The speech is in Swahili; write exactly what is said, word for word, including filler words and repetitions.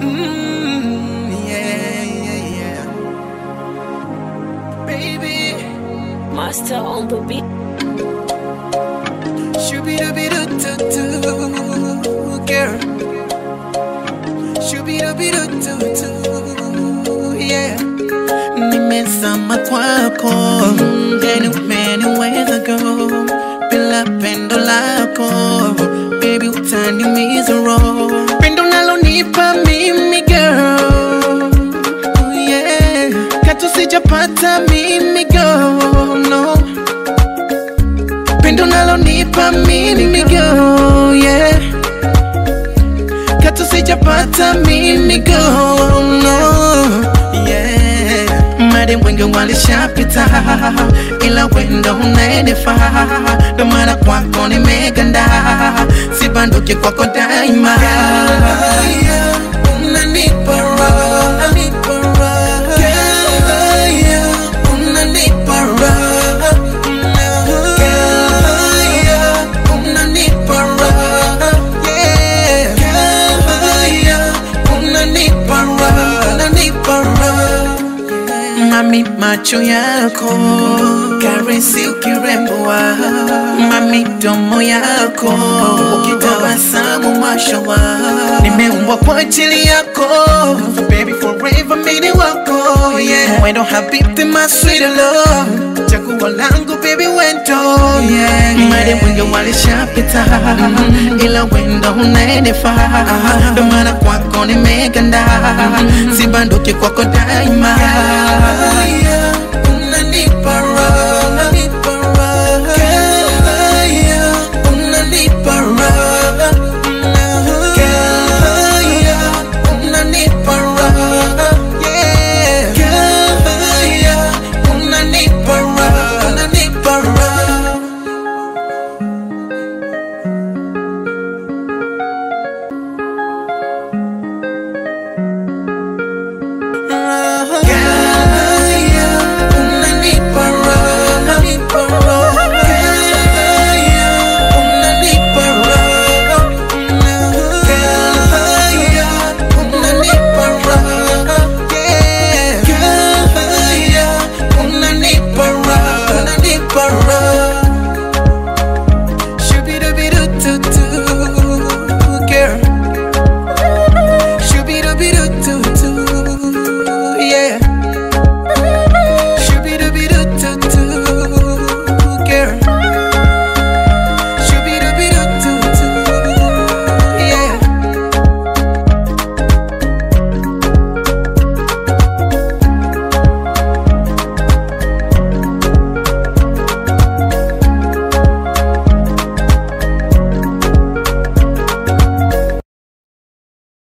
Mm, yeah, yeah, yeah. Baby, Master on the beat. shooby dooby doo doo doo, girl. Shooby dooby doo doo doo, yeah. Nimezama kwako, anywhere where go, bila pendo lako, baby utaniumiza roho. Pendo nalonipa mimi girl, oh yeah, katu sijapata mimi girl, no. Pendo nalonipa mimi girl, yeah, katu sijapata mimi girl, no, yeah. Made wengi walishapita, ila wendo unanifaa, ndo maana kwako nimeganda, sibanduki kwako daima. Unanipa raha, unanipa raha, unanipa raha, unanipa raha, unanipa raha, unanipa raha. Mami macho yako, karesi ukirembwa, mami domo yako, ukitabasamu mashallah. Nimeumbwa kwa ajili yako, baby forever mini wako, yeah. Wendo habibti my sweet love, chaguo langu baby wendo, yeah. Made wengi walishapita, ila wendo unanifaa, ndo maana kwako nimeganda, sibanduki kwako daima. Unanipa raha.